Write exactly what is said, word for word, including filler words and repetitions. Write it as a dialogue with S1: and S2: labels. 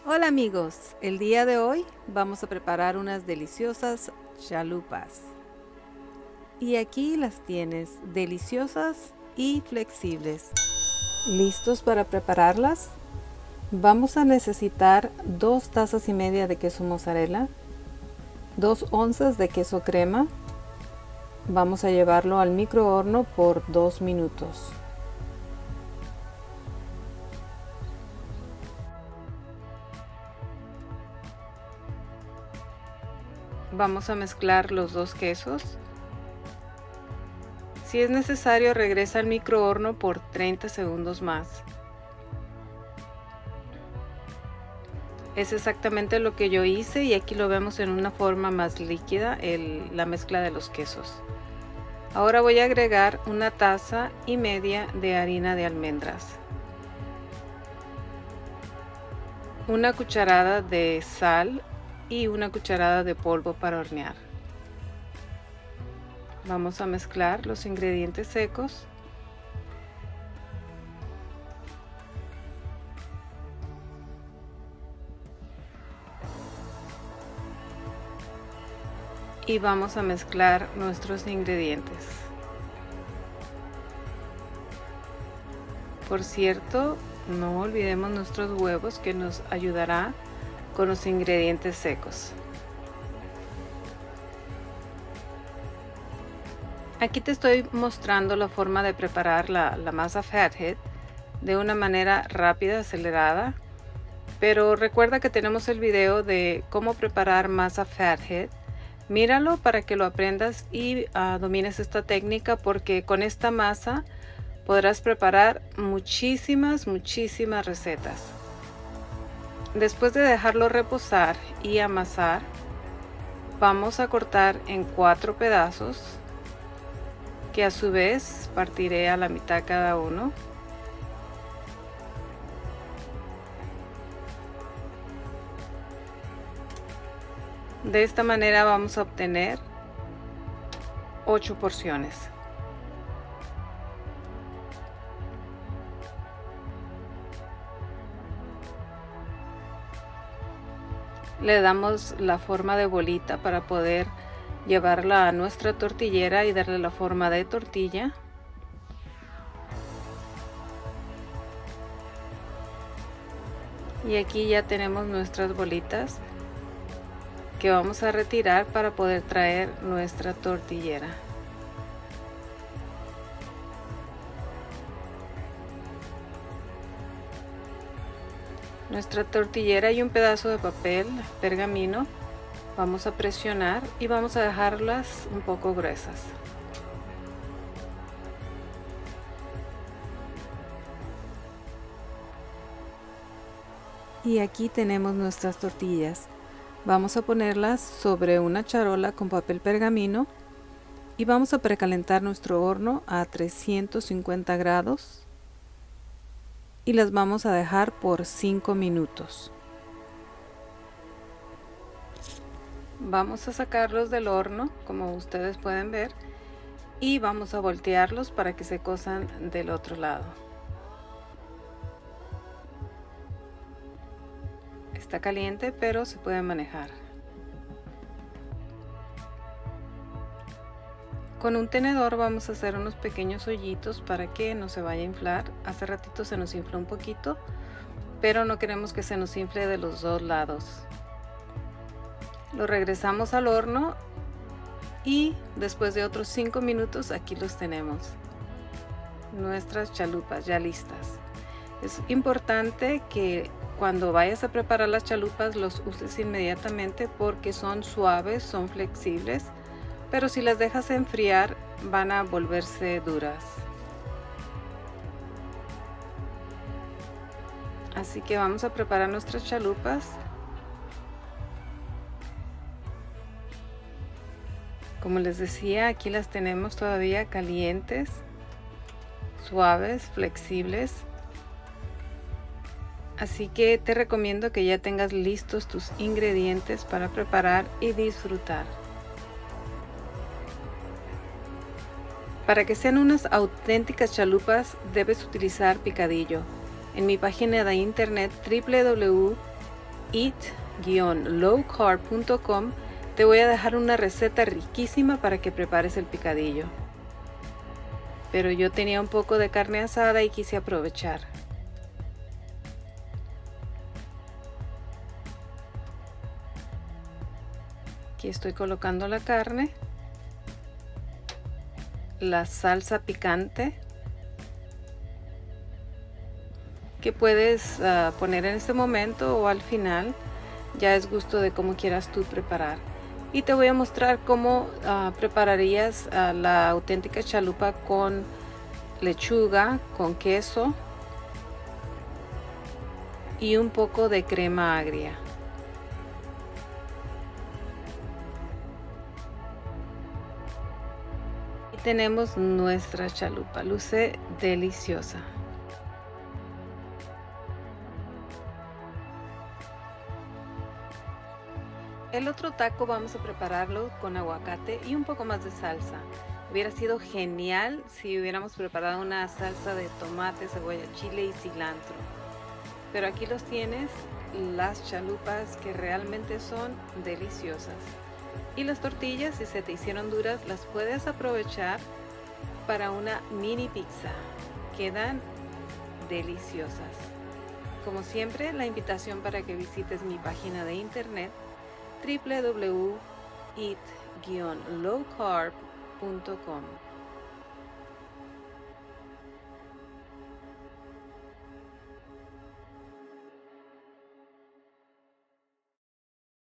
S1: Hola amigos, el día de hoy vamos a preparar unas deliciosas chalupas. Y aquí las tienes, deliciosas y flexibles. ¿Listos para prepararlas? Vamos a necesitar dos tazas y media de queso mozzarella, dos onzas de queso crema. Vamos a llevarlo al microhorno por dos minutos. Vamos a mezclar los dos quesos. Si es necesario, regresa al microhorno por treinta segundos más. Es exactamente lo que yo hice y aquí lo vemos en una forma más líquida, el, la mezcla de los quesos. Ahora voy a agregar una taza y media de harina de almendras, una cucharada de sal y una cucharada de polvo para hornear. Vamos a mezclar los ingredientes secos. Y vamos a mezclar nuestros ingredientes. Por cierto, no olvidemos nuestros huevos, que nos ayudará con los ingredientes secos. Aquí te estoy mostrando la forma de preparar la, la masa fathead de una manera rápida, acelerada, pero recuerda que tenemos el video de cómo preparar masa fathead. Míralo para que lo aprendas y uh, domines esta técnica, porque con esta masa podrás preparar muchísimas, muchísimas recetas. Después de dejarlo reposar y amasar, vamos a cortar en cuatro pedazos, que a su vez partiré a la mitad cada uno. De esta manera vamos a obtener ocho porciones. Le damos la forma de bolita para poder llevarla a nuestra tortillera y darle la forma de tortilla. Y aquí ya tenemos nuestras bolitas que vamos a retirar para poder traer nuestra tortillera. Nuestra tortillera y un pedazo de papel pergamino vamos a presionar y vamos a dejarlas un poco gruesas. Y aquí tenemos nuestras tortillas. Vamos a ponerlas sobre una charola con papel pergamino y vamos a precalentar nuestro horno a trescientos cincuenta grados y las vamos a dejar por cinco minutos. Vamos a sacarlos del horno, como ustedes pueden ver, y vamos a voltearlos para que se cosan del otro lado. Está caliente, pero se puede manejar. Con un tenedor vamos a hacer unos pequeños hoyitos para que no se vaya a inflar. Hace ratito se nos infló un poquito, pero no queremos que se nos infle de los dos lados. Lo regresamos al horno y después de otros cinco minutos aquí los tenemos. Nuestras chalupas ya listas. Es importante que cuando vayas a preparar las chalupas los uses inmediatamente, porque son suaves, son flexibles, pero si las dejas enfriar van a volverse duras. Así que vamos a preparar nuestras chalupas. Como les decía, aquí las tenemos todavía calientes, suaves, flexibles. Así que te recomiendo que ya tengas listos tus ingredientes para preparar y disfrutar. Para que sean unas auténticas chalupas debes utilizar picadillo. En mi página de internet w w w eat low carb punto com te voy a dejar una receta riquísima para que prepares el picadillo. Pero yo tenía un poco de carne asada y quise aprovechar. Aquí estoy colocando la carne, la salsa picante que puedes uh, poner en este momento o al final, ya es gusto de cómo quieras tú preparar. Y te voy a mostrar cómo uh, prepararías uh, la auténtica chalupa con lechuga, con queso y un poco de crema agria. Y tenemos nuestra chalupa, luce deliciosa. El otro taco vamos a prepararlo con aguacate y un poco más de salsa. Hubiera sido genial si hubiéramos preparado una salsa de tomate, cebolla, chile y cilantro. Pero aquí los tienes, las chalupas que realmente son deliciosas. Y las tortillas, si se te hicieron duras, las puedes aprovechar para una mini pizza. Quedan deliciosas. Como siempre, la invitación para que visites mi página de internet w w w punto eat low carb punto com.